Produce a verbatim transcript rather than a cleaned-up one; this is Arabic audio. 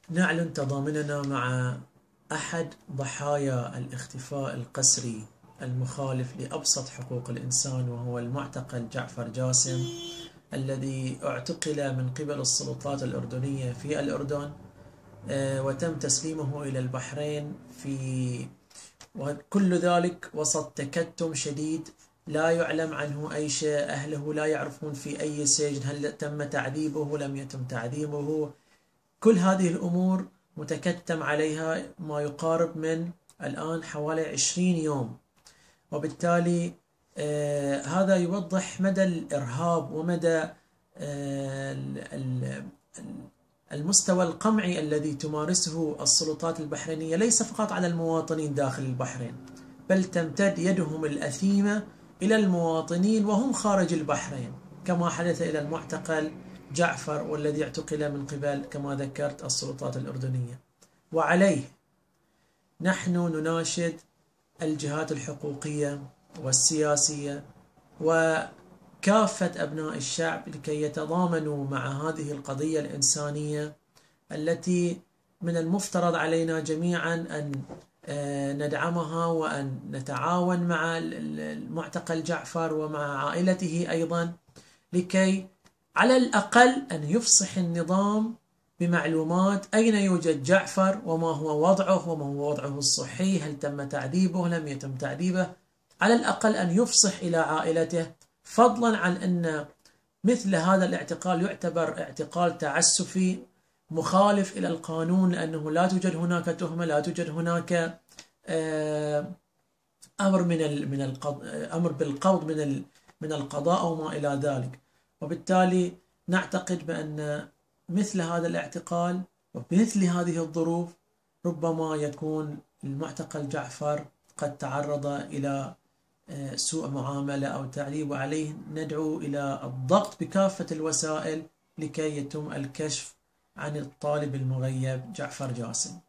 نعلن تضامننا مع أحد ضحايا الاختفاء القسري المخالف لأبسط حقوق الإنسان، وهو المعتقل جعفر جاسم الذي اعتقل من قبل السلطات الأردنية في الأردن وتم تسليمه إلى البحرين، في وكل ذلك وسط تكتم شديد لا يعلم عنه أي شيء. أهله لا يعرفون في أي سجن، هل تم تعذيبه لم يتم تعذيبه. كل هذه الأمور متكتم عليها ما يقارب من الآن حوالي عشرين يوم، وبالتالي آه هذا يوضح مدى الإرهاب ومدى آه المستوى القمعي الذي تمارسه السلطات البحرينية، ليس فقط على المواطنين داخل البحرين، بل تمتد يدهم الأثيمة إلى المواطنين وهم خارج البحرين، كما حدث إلى المعتقل جعفر والذي اعتقل من قبل كما ذكرت السلطات الأردنية. وعليه نحن نناشد الجهات الحقوقية والسياسية وكافة أبناء الشعب لكي يتضامنوا مع هذه القضية الإنسانية التي من المفترض علينا جميعا أن ندعمها وأن نتعاون مع المعتقل جعفر ومع عائلته أيضا، لكي على الأقل أن يفصح النظام بمعلومات أين يوجد جعفر وما هو وضعه وما هو وضعه الصحي، هل تم تعذيبه لم يتم تعذيبه. على الأقل أن يفصح إلى عائلته، فضلا عن أن مثل هذا الاعتقال يعتبر اعتقال تعسفي مخالف إلى القانون، لأنه لا توجد هناك تهمة، لا توجد هناك أمر من من أمر بالقبض من من القضاء أو ما إلى ذلك. وبالتالي نعتقد بأن مثل هذا الاعتقال وبمثل هذه الظروف ربما يكون المعتقل جعفر قد تعرض إلى سوء معاملة أو تعذيب، وعليه ندعو إلى الضغط بكافة الوسائل لكي يتم الكشف عن الطالب المغيب جعفر جاسم.